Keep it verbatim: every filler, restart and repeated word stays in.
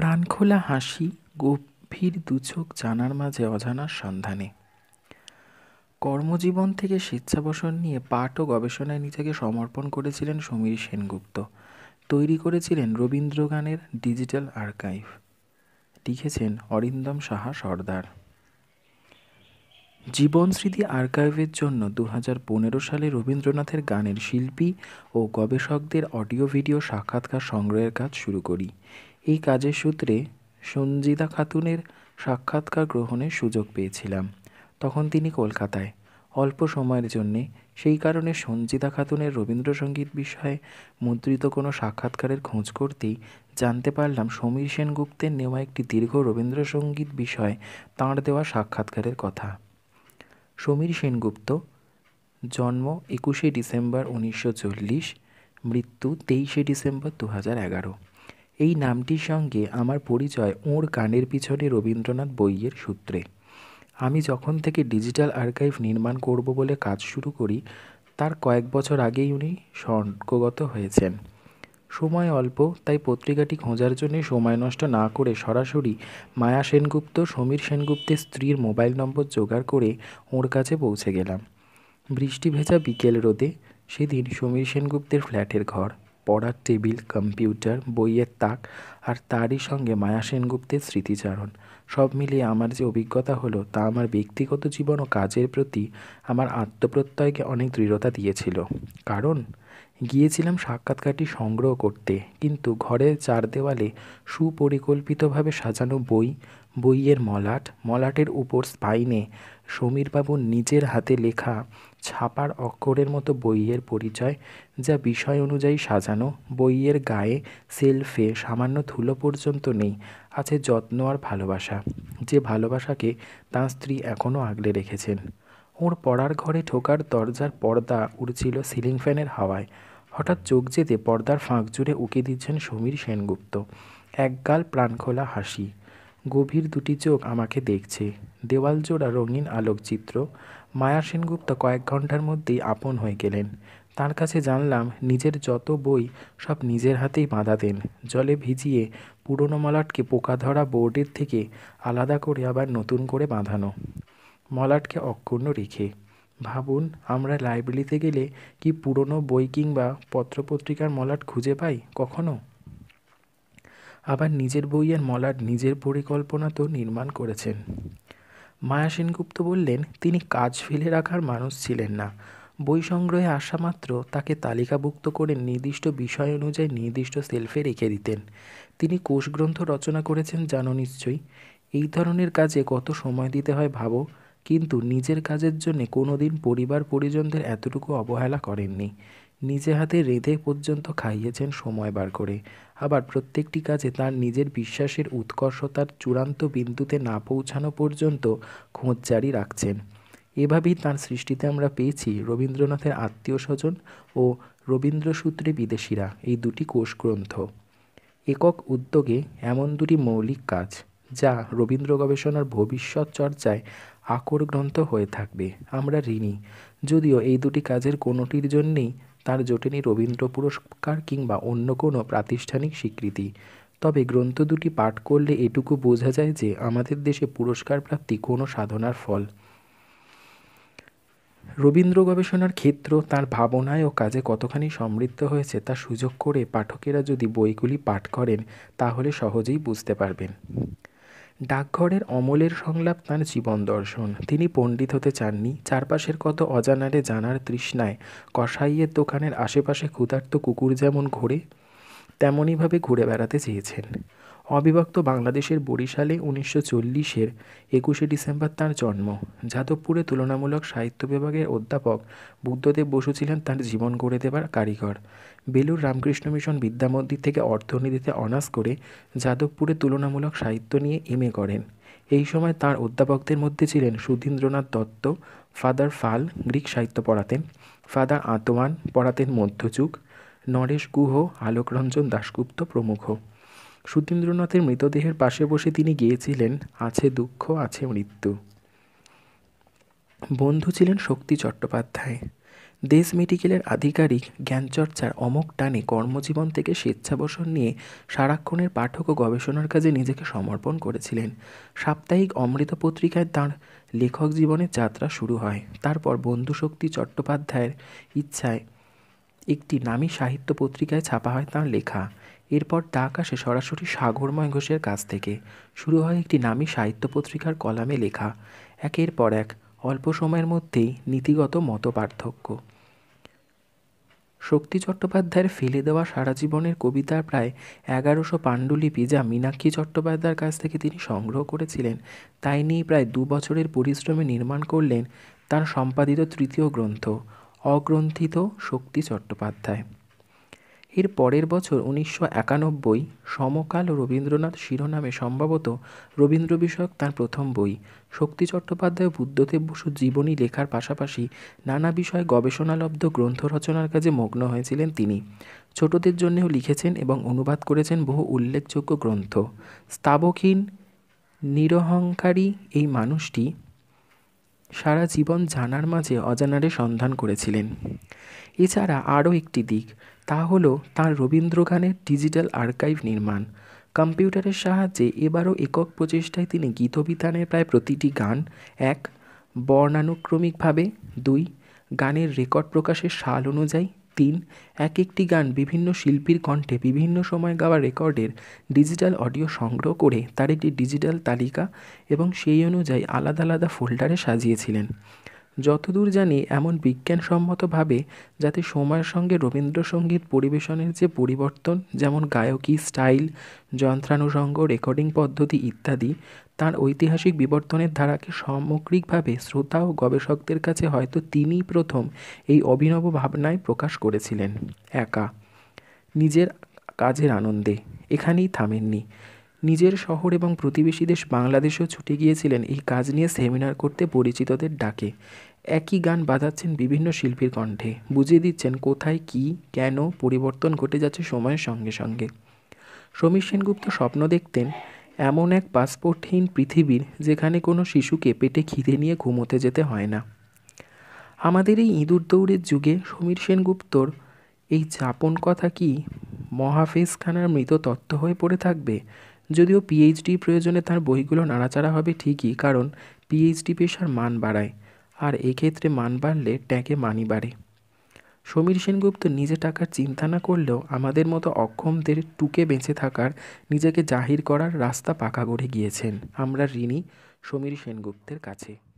প্রাণখোলা হাসি, গভীর দুচোখ জানার মাঝে অজানার সন্ধানে। কর্মজীবন থেকে স্বেচ্ছাবসর নিয়ে পাঠ ও গবেষণায় নিজেকে সমর্পণ করেছিলেন সমীর সেনগুপ্ত। তৈরি করেছিলেন রবীন্দ্রগানের ডিজিটাল আর্কাইভ। লিখেছেন অরিন্দম সাহা সর্দার। জীবন স্মৃতি আর্কাইভের জন্য দু হাজার পনেরো সালে রবীন্দ্রনাথের গানের শিল্পী ও গবেষকদের অডিও ভিডিও সাক্ষাৎকার সংগ্রহের কাজ শুরু করি। এই কাজের সূত্রে সঞ্জিদা খাতুনের সাক্ষাৎকার গ্রহণের সুযোগ পেয়েছিলাম। তখন তিনি কলকাতায়, অল্প সময়ের জন্যে। সেই কারণে সঞ্জিদা খাতুনের রবীন্দ্রসঙ্গীত বিষয়ে মুদ্রিত কোনো সাক্ষাৎকারের খোঁজ করতেই জানতে পারলাম সমীর সেনগুপ্তের নেওয়া একটি দীর্ঘ রবীন্দ্রসঙ্গীত বিষয়ে তাঁর দেওয়া সাক্ষাৎকারের কথা। সমীর সেনগুপ্ত, জন্ম একুশে ডিসেম্বর উনিশশো চল্লিশ, মৃত্যু তেইশে ডিসেম্বর দু হাজার এগারো। এই নামটির সঙ্গে আমার পরিচয় ওঁর গানের পিছনে রবীন্দ্রনাথ বইয়ের সূত্রে। আমি যখন থেকে ডিজিটাল আর্কাইভ নির্মাণ করব বলে কাজ শুরু করি, তার কয়েক বছর আগেই উনি স্বর্গগত হয়েছেন। সময় অল্প, তাই পত্রিকাটি খোঁজার জন্য সময় নষ্ট না করে সরাসরি মায়া সেনগুপ্ত, সমীর সেনগুপ্তের স্ত্রীর মোবাইল নম্বর জোগাড় করে ওর কাছে পৌঁছে গেলাম। বৃষ্টি ভেজা বিকেল রোদে সেদিন সমীর সেনগুপ্তের ফ্ল্যাটের ঘর, পড়ার টেবিল, কম্পিউটার, বইয়ের তাক, আর তারই সঙ্গে মায়া সেনগুপ্তের স্মৃতিচারণ, সব মিলিয়ে আমার যে অভিজ্ঞতা হলো তা আমার ব্যক্তিগত জীবন ও কাজের প্রতি আমার আত্মপ্রত্যয়কে অনেক দৃঢ়তা দিয়েছিল। কারণ গিয়েছিলাম সাক্ষাৎকারটি সংগ্রহ করতে, কিন্তু ঘরের চার দেওয়ালে সুপরিকল্পিতভাবে সাজানো বই, বইয়ের মলাট, মলাটের উপর স্পাইনে সমীরবাবুর নিজের হাতে লেখা ছাপার অক্ষরের মতো বইয়ের পরিচয়, যা বিষয় অনুযায়ী সাজানো। বইয়ের গায়ে, সেলফে সামান্য ধুলো পর্যন্ত নেই, আছে যত্ন আর ভালোবাসা, যে ভালোবাসাকে তাঁর স্ত্রী এখনও আগলে রেখেছেন। ওর পড়ার ঘরে ঢোকার দরজার পর্দা উড়ছিল সিলিং ফ্যানের হাওয়ায়। হঠাৎ চোখ যেতে পর্দার ফাঁক জুড়ে উঁকি দিচ্ছেন সমীর সেনগুপ্ত। একগাল প্রাণখোলা হাসি, গভীর দুটি চোখ আমাকে দেখছে। দেওয়াল জোড়া রঙিন আলোকচিত্র। মায়া সেনগুপ্ত কয়েক ঘন্টার মধ্যেই আপন হয়ে গেলেন। তার কাছে জানলাম নিজের যত বই সব নিজের হাতেই বাঁধাতেন, জলে ভিজিয়ে পুরনো মলাটকে পোকা ধরা বোর্ডের থেকে আলাদা করে আবার নতুন করে বাঁধানো, মলাটকে অক্ষুণ্ণ রেখে। ভাবুন, আমরা লাইব্রেরিতে গেলে কি পুরনো বই কিংবা পত্রপত্রিকার মলাট খুঁজে পাই কখনো? আবার নিজের বইয়ের মলাট নিজের পরিকল্পনা তো নির্মাণ করেছেন। মায়া সেনগুপ্ত বললেন, তিনি কাজ ফেলে রাখার মানুষ ছিলেন না। বই সংগ্রহে আসা মাত্র তাকে তালিকাভুক্ত করে নির্দিষ্ট বিষয় অনুযায়ী নির্দিষ্ট সেলফে রেখে দিতেন। তিনি কোষগ্রন্থ রচনা করেছেন জানো নিশ্চয়ই। এই ধরনের কাজে কত সময় দিতে হয় ভাবো, কিন্তু নিজের কাজের জন্যে কোনো দিন পরিবার পরিজনদের এতটুকু অবহেলা করেননি। নিজে হাতে রেঁধে পর্যন্ত খাইয়েছেন সময় বার করে। আবার প্রত্যেকটি কাজে তার নিজের বিশ্বাসের উৎকর্ষতার চূড়ান্ত বিন্দুতে না পৌঁছানো পর্যন্ত খোঁজ জারি রাখছেন। এভাবেই তাঁর সৃষ্টিতে আমরা পেয়েছি রবীন্দ্রনাথের আত্মীয় স্বজন ও রবীন্দ্রসূত্রে বিদেশিরা, এই দুটি কোষগ্রন্থ। একক উদ্যোগে এমন দুটি মৌলিক কাজ, যা রবীন্দ্র গবেষণার ভবিষ্যৎ চর্চায় আকর গ্রন্থ হয়ে থাকবে। আমরা ঋণী, যদিও এই দুটি কাজের কোনোটির জন্যেই তার জোটেনি রবীন্দ্র পুরস্কার কিংবা অন্য কোনো প্রাতিষ্ঠানিক স্বীকৃতি। তবে গ্রন্থ দুটি পাঠ করলে এটুকু বোঝা যায় যে আমাদের দেশে পুরস্কার প্রাপ্তি কোনো সাধনার ফল। রবীন্দ্র গবেষণার ক্ষেত্র তার ভাবনায় ও কাজে কতখানি সমৃদ্ধ হয়েছে তা সুযোগ করে পাঠকেরা যদি বইগুলি পাঠ করেন তাহলে সহজেই বুঝতে পারবেন। ডাকঘরের অমলের সংলাপ তাঁর জীবন দর্শন। তিনি পণ্ডিত হতে চাননি। চারপাশের কত অজানারে জানার তৃষ্ণায় কসাইয়ের দোকানের আশেপাশে ক্ষুধার্ত কুকুর যেমন ঘোরে, তেমনইভাবে ঘুরে বেড়াতে চেয়েছেন। অবিভক্ত বাংলাদেশের বরিশালে উনিশশো চল্লিশের একুশে ডিসেম্বর তাঁর জন্ম। যাদবপুরে তুলনামূলক সাহিত্য বিভাগের অধ্যাপক বুদ্ধদেব বসু ছিলেন তাঁর জীবন গড়ে দেবার কারিগর। বেলুর রামকৃষ্ণ মিশন বিদ্যামন্দির থেকে অর্থনীতিতে অনার্স করে যাদবপুরে তুলনামূলক সাহিত্য নিয়ে এম এ করেন। এই সময় তাঁর অধ্যাপকদের মধ্যে ছিলেন সুধীন্দ্রনাথ দত্ত, ফাদার ফাল গ্রিক সাহিত্য পড়াতেন, ফাদার আতোয়ান পড়াতেন মধ্যযুগ, নরেশ গুহ, আলোকরঞ্জন দাশগুপ্ত প্রমুখ। সুধীন্দ্রনাথের মৃতদেহের পাশে বসে তিনি গেয়েছিলেন, আছে দুঃখ আছে মৃত্যু। বন্ধু ছিলেন শক্তি চট্টোপাধ্যায়। দেশ মেডিকেলের আধিকারিক জ্ঞানচর্চার অমোঘ টানে কর্মজীবন থেকে স্বেচ্ছাবসর নিয়ে সারাক্ষণের পাঠক ও গবেষণার কাজে নিজেকে সমর্পণ করেছিলেন। সাপ্তাহিক অমৃত পত্রিকায় তাঁর লেখক জীবনের যাত্রা শুরু হয়। তারপর বন্ধুশক্তি চট্টোপাধ্যায়ের ইচ্ছায় একটি নামী সাহিত্য পত্রিকায় ছাপা হয় তাঁর লেখা। এরপর ডাক আসে সরাসরি সাগরময় ঘোষের কাছ থেকে। শুরু হয় একটি নামী সাহিত্য পত্রিকার কলামে লেখা। একের পর এক অল্প সময়ের মধ্যেই নীতিগত মতপার্থক্য। শক্তি চট্টোপাধ্যায়ের ফেলে দেওয়া সারা জীবনের কবিতার প্রায় এগারোশো পাণ্ডুলিপি, যা মীনাক্ষী চট্টোপাধ্যায়ের কাছ থেকে তিনি সংগ্রহ করেছিলেন, তাই নিয়ে প্রায় দু বছরের পরিশ্রমে নির্মাণ করলেন তার সম্পাদিত তৃতীয় গ্রন্থ অগ্রন্থিত শক্তি চট্টোপাধ্যায়। এর পরের বছর উনিশশো একানব্বই সমকাল রবীন্দ্রনাথ শিরোনামে সম্ভবত রবীন্দ্র বিষয়ক তাঁর প্রথম বই। শক্তি চট্টোপাধ্যায় বুদ্ধদেব বসুর জীবনী লেখার পাশাপাশি নানা বিষয়ে গবেষণালব্ধ গ্রন্থ রচনার কাজে মগ্ন হয়েছিলেন তিনি। ছোটদের জন্যেও লিখেছেন এবং অনুবাদ করেছেন বহু উল্লেখযোগ্য গ্রন্থ। স্তাবকহীন নিরহংকারী এই মানুষটি সারা জীবন জানার মাঝে অজানারে সন্ধান করেছিলেন। এছাড়া আরও একটি দিক, তা হলো তাঁর রবীন্দ্রগানের ডিজিটাল আর্কাইভ নির্মাণ। কম্পিউটারের সাহায্যে এবারও একক প্রচেষ্টায় তিনি গীতবিতানের প্রায় প্রতিটি গান, এক, বর্ণানুক্রমিকভাবে, দুই, গানের রেকর্ড প্রকাশের সাল অনুযায়ী, তিন, এক একটি গান বিভিন্ন শিল্পীর কণ্ঠে বিভিন্ন সময় গাওয়া রেকর্ডের ডিজিটাল অডিও সংগ্রহ করে তার একটি ডিজিটাল তালিকা এবং সেই অনুযায়ী আলাদা আলাদা ফোল্ডারে সাজিয়েছিলেন। যতদূর জানি এমন বিজ্ঞানসম্মতভাবে, যাতে সময়ের সঙ্গে রবীন্দ্রসঙ্গীত পরিবেশনের যে পরিবর্তন, যেমন গায়কী স্টাইল, যন্ত্রানুষঙ্গ, রেকর্ডিং পদ্ধতি ইত্যাদি, তার ঐতিহাসিক বিবর্তনের ধারাকে সামগ্রিকভাবে শ্রোতা ও গবেষকদের কাছে হয়তো তিনিই প্রথম এই অভিনব ভাবনায় প্রকাশ করেছিলেন। একা নিজের কাজের আনন্দে এখানেই থামেননি। নিজের শহর এবং প্রতিবেশী দেশ বাংলাদেশেও ছুটে গিয়েছিলেন এই কাজ নিয়ে সেমিনার করতে পরিচিতদের ডাকে। একই গান বাজাচ্ছেন বিভিন্ন শিল্পীর কণ্ঠে, বুঝিয়ে দিচ্ছেন কোথায় কী কেন পরিবর্তন ঘটে যাচ্ছে সময়ের সঙ্গে সঙ্গে। সমীর সেনগুপ্ত স্বপ্ন দেখতেন এমন এক পাসপোর্টহীন পৃথিবীর, যেখানে কোনো শিশুকে পেটে খিদে নিয়ে ঘুমোতে যেতে হয় না। আমাদের এই ইঁদুর দৌড়ের যুগে সমীর সেনগুপ্তর এই যাপন কথা কি মহাফেজখানার মৃত তত্ত্ব হয়ে পড়ে থাকবে? যদিও পিএইচডি প্রয়োজনে তার বইগুলো নাড়াচাড়া হবে ঠিকই, কারণ পিএইচডি পেশার মান বাড়ায়, আর এক্ষেত্রে মান বাড়লে ট্যাগে মানি বাড়ে। সমীর সেনগুপ্ত নিজে টাকার চিন্তা না করলেও আমাদের মতো অক্ষমদের টুকে বেঁচে থাকার, নিজেকে জাহির করার রাস্তা পাকা করে গিয়েছেন। আমরা ঋণী সমীর সেনগুপ্তের কাছে।